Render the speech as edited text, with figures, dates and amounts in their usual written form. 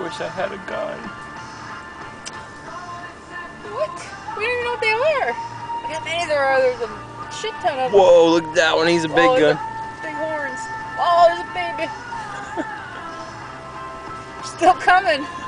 wish I had a gun. What? We don't even know what they are. Look how many there are. There's a shit ton of them. Whoa, look at that one. He's a big gun. Big horns. Oh, there's a baby. Still coming.